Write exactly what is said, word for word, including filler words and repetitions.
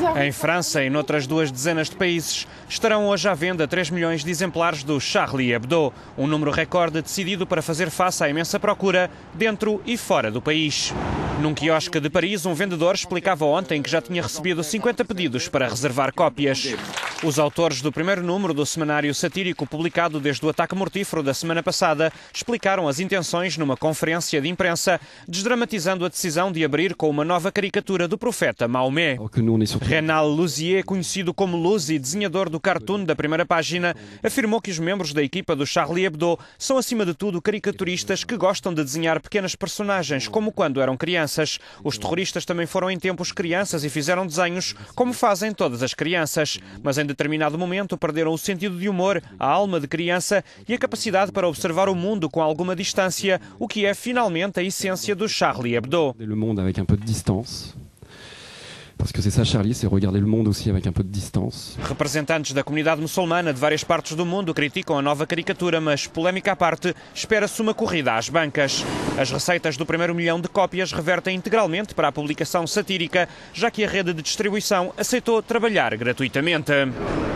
Em França e noutras duas dezenas de países estarão hoje à venda três milhões de exemplares do Charlie Hebdo, um número recorde decidido para fazer face à imensa procura dentro e fora do país. Num quiosque de Paris, um vendedor explicava ontem que já tinha recebido cinquenta pedidos para reservar cópias. Os autores do primeiro número do semanário satírico publicado desde o ataque mortífero da semana passada explicaram as intenções numa conferência de imprensa, desdramatizando a decisão de abrir com uma nova caricatura do profeta Maomé. Renal Luzier, conhecido como Luzi, desenhador do cartoon da primeira página, afirmou que os membros da equipa do Charlie Hebdo são, acima de tudo, caricaturistas que gostam de desenhar pequenas personagens, como quando eram crianças. Os terroristas também foram em tempos crianças e fizeram desenhos, como fazem todas as crianças. Mas em determinado momento perderam o sentido de humor, a alma de criança e a capacidade para observar o mundo com alguma distância, o que é finalmente a essência do Charlie Hebdo. Le monde avec un peu de distance. Parce que c'est ça, Charlie, c'est regarder le monde aussi avec un peu de distance. Representantes da comunidade muçulmana de várias partes do mundo criticam a nova caricatura, mas, polémica à parte, espera-se uma corrida às bancas. As receitas do primeiro milhão de cópias revertem integralmente para a publicação satírica, já que a rede de distribuição aceitou trabalhar gratuitamente.